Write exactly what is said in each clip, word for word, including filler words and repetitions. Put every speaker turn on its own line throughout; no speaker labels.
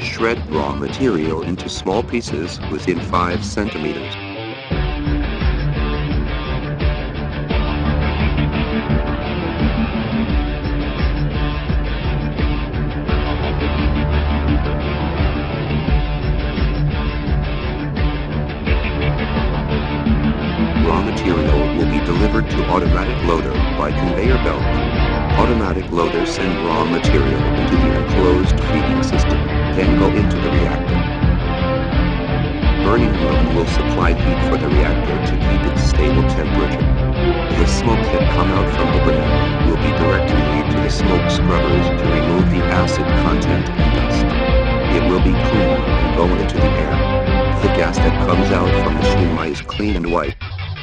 Shred raw material into small pieces within five centimeters. Raw material will be delivered to automatic loader by conveyor belt. Automatic loaders send raw material into the enclosed feeding system, then go into the reactor. Burning room will supply heat for the reactor to keep its stable temperature. The smoke that come out from the burning room will be directly fed to the smoke scrubbers to remove the acid content and dust. It will be clean and go into the air. The gas that comes out from the shima is clean and white.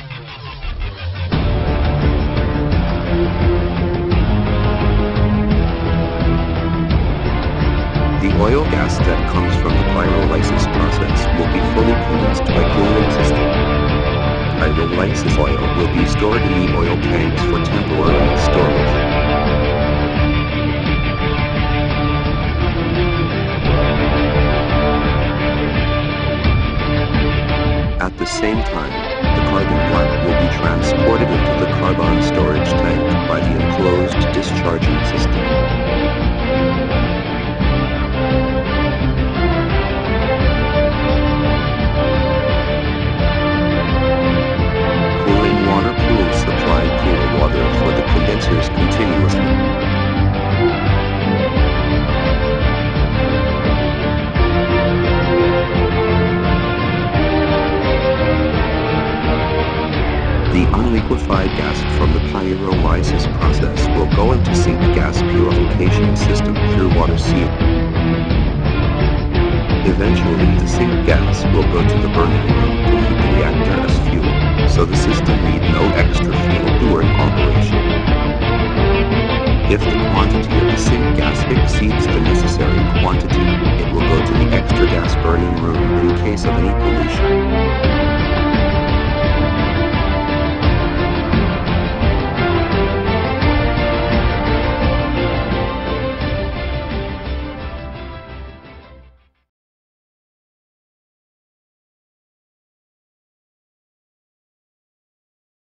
The oil gas that comes from the pyrolysis process will be fully condensed by cooling system. Pyrolysis oil will be stored in the oil tanks for temporary storage. At the same time, the carbon black will be transported into the carbon storage tank by the enclosed discharging system. For the condensers continuously. The unliquefied gas from the pyrolysis process will go into sink gas purification system through water seal. Eventually, the sink gas will go to the burning room to heat the reactor as fuel, so the system needs no extra fuel during operation. If the quantity of the sink gas exceeds the necessary quantity, it will go to the extra gas burning room in case of any pollution.